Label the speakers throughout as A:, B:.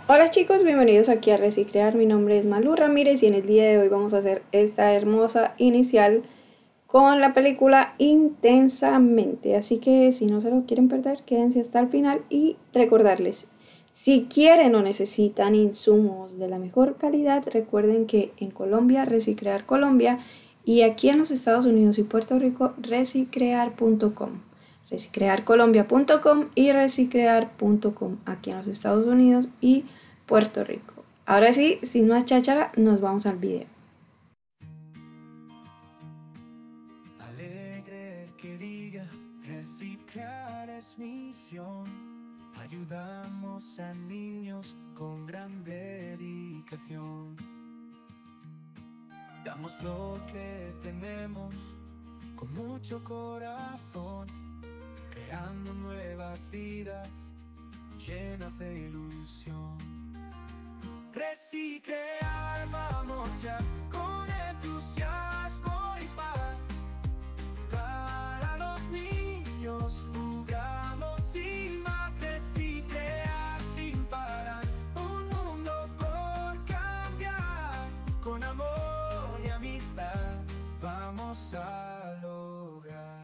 A: Hola chicos, bienvenidos aquí a Recicrear. Mi nombre es Malu Ramírez y en el día de hoy vamos a hacer esta hermosa inicial con la película Intensamente. Así que si no se lo quieren perder, quédense hasta el final y recordarles, si quieren o necesitan insumos de la mejor calidad, recuerden que en Colombia, Recicrear Colombia, y aquí en los Estados Unidos y Puerto Rico, recicrear.com. Recicrearcolombia.com y recicrear.com aquí en los Estados Unidos y Puerto Rico. Ahora sí, sin más cháchara, nos vamos al video.
B: Alegre que diga, reciclar es misión. Ayudamos a niños con gran dedicación. Damos lo que tenemos con mucho corazón, creando nuevas vidas llenas de ilusión. Reciclear, vamos ya con entusiasmo y paz. Para los niños jugamos sin más, reciclear sin parar. Un mundo por cambiar, con amor y amistad vamos a lograr.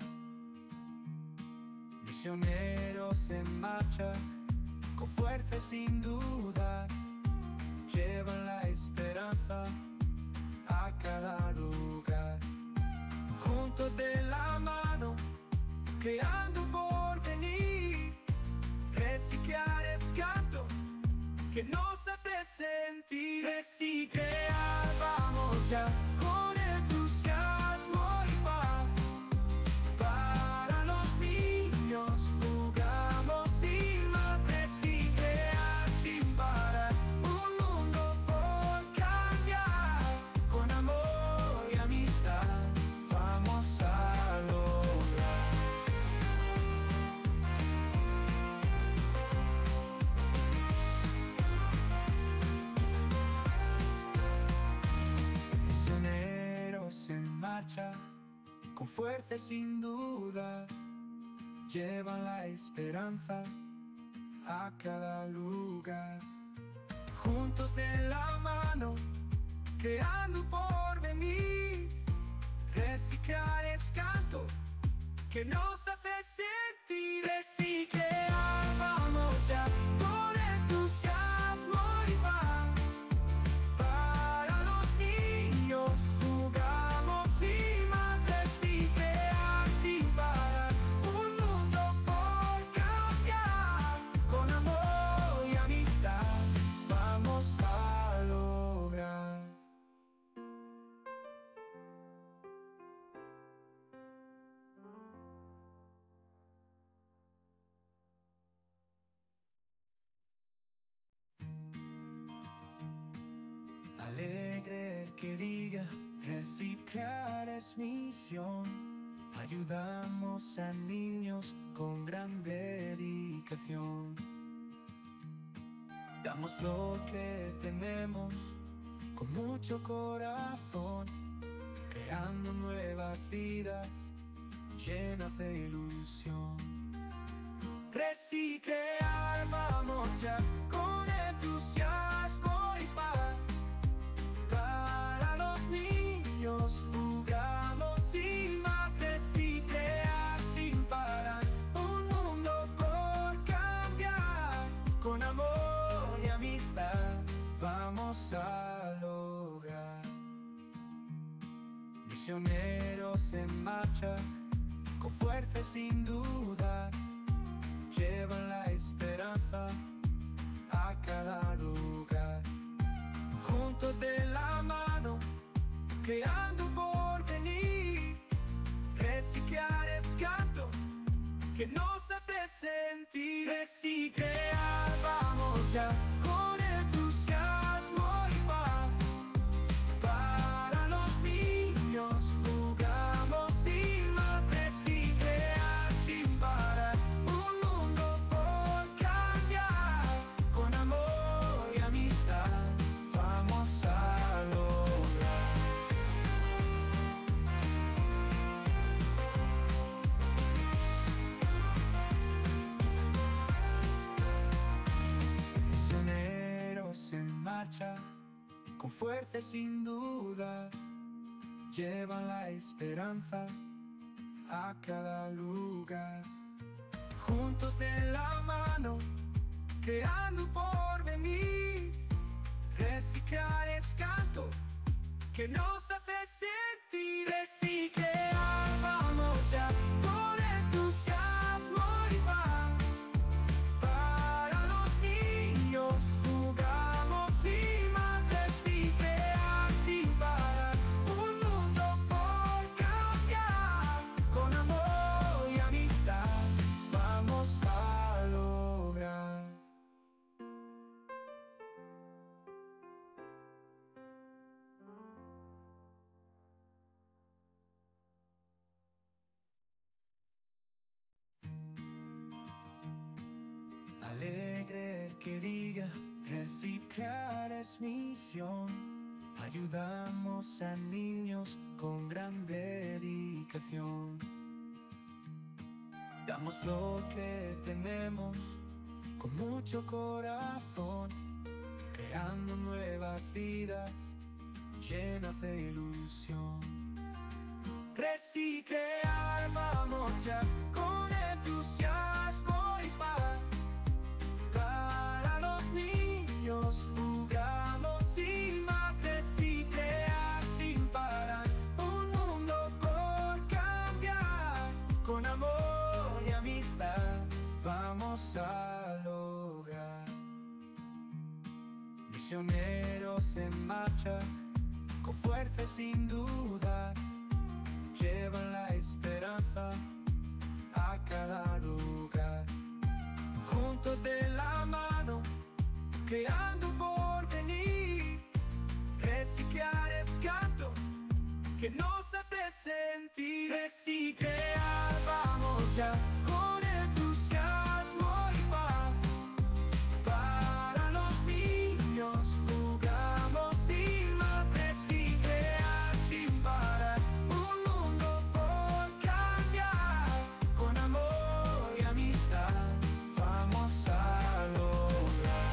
B: Misioneros en marcha, con fuerza y sin duda, llevan la esperanza a cada lugar. Juntos de la mano, creando por venir. Reciclar es canto que nos hace sentir. Reciclear, vamos ya con entusiasmo y paz. Para los niños jugamos sin más, reciclear sin parar. Un mundo por cambiar, con amor y amistad vamos a lograr. Misioneros en marcha, con fuerza y sin duda, llevan la esperanza a cada lugar. Juntos de la mano, creando por venir. Reciclar es canto que nos hace sentir. Reciclar, vamos ya con entusiasmo y paz. Para los niños jugamos sin más, reciclar sin parar. Un mundo por cambiar, con amor y amistad vamos a lograr. Alegre que diga, reciclar es misión. Ayudamos a niños con gran dedicación. Damos lo que tenemos con mucho corazón, creando nuevas vidas llenas de ilusión. Reciclear, vamos ya con entusiasmo y paz. Para los niños jugamos sin más, reciclear sin parar. Un mundo por cambiar, con amor y amistad vamos a lograr. Misioneros en marcha, con fuerza y sin duda, llevan la esperanza a cada lugar. Juntos de la mano, creando por venir. Reciclar es canto que nos hace sentir. Reciclar, vamos ya con entusiasmo y paz. Para los niños jugamos sin más, reciclar sin parar. Un mundo por cambiar, con amor y amistad vamos a lograr. marcha, con fuerza y sin duda, llevan la esperanza a cada lugar. Juntos de la mano, creando por venir. Reciclar es canto que nos hace sentir. Reciclar, vamos ya, con entusiasmo y paz. Para los niños jugamos y más. Reciclar sin parar, un mundo por cambiar. Con amor y amistad vamos a lograr. Alegre el que diga, reciclar es misión. Ayudamos a niños con gran dedicación. Damos lo que tenemos con mucho corazón, creando nuevas vidas llenas de ilusión. Reciclar, vamos ya, con entusiasmo y paz. Para los niños jugamos y más. Reciclar sin parar, un mundo por cambiar. Con amor y amistad vamos a lograr. Misioneros en marcha, con fuerza y sin duda, llevan la esperanza a cada lugar. Juntos de la mano, creando por venir. Reciclar es canto que nos hace sentir. Reciclar, vamos ya, con entusiasmo y paz. Para los niños jugamos y más. Reciclar sin parar, un mundo por cambiar. Con amor y amistad vamos a lograr.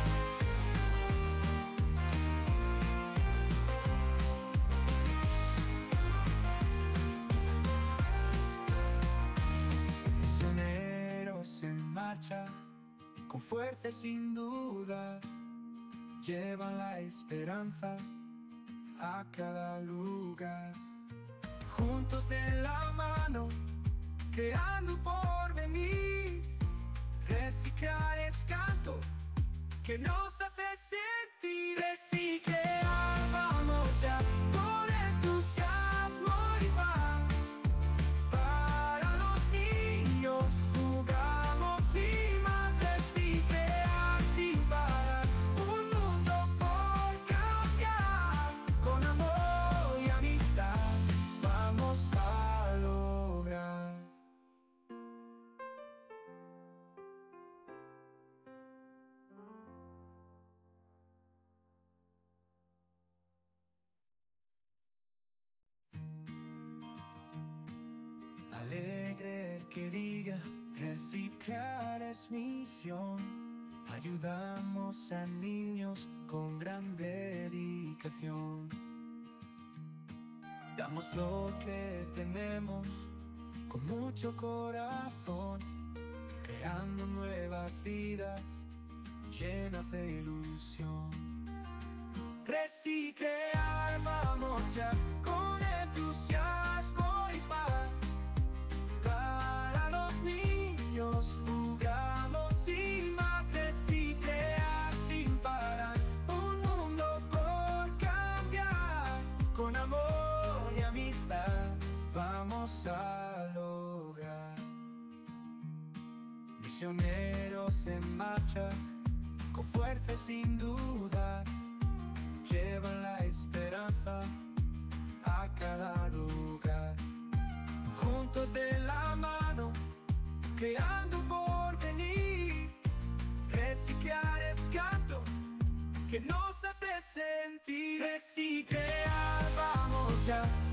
B: Misioneros en marcha, con fuerza y sin duda, llevan la esperanza a cada lugar. Juntos de la mano, creando por venir. Reciclar es canto que nos hace sentir. Reciclar, vamos ya, con entusiasmo y paz. Para los niños jugamos y más. Reciclar sin parar, un mundo por cambiar. Con amor y amistad vamos a lograr. Alegre el que diga, reciclar es misión. Ayudamos a niños con gran dedicación. Damos lo que tenemos con mucho corazón, creando nuevas vidas llenas de ilusión. Reciclar, vamos ya, con entusiasmo y paz. Para los niños jugamos y más. Reciclar sin parar, un mundo por cambiar. Con amor y amistad vamos a lograr. Misioneros en marcha, con fuerza y sin duda, llevan la esperanza a cada lugar. Juntos de la mano, creando por venir. Reciclar es canto que nos hace sentir. Reciclar, vamos ya,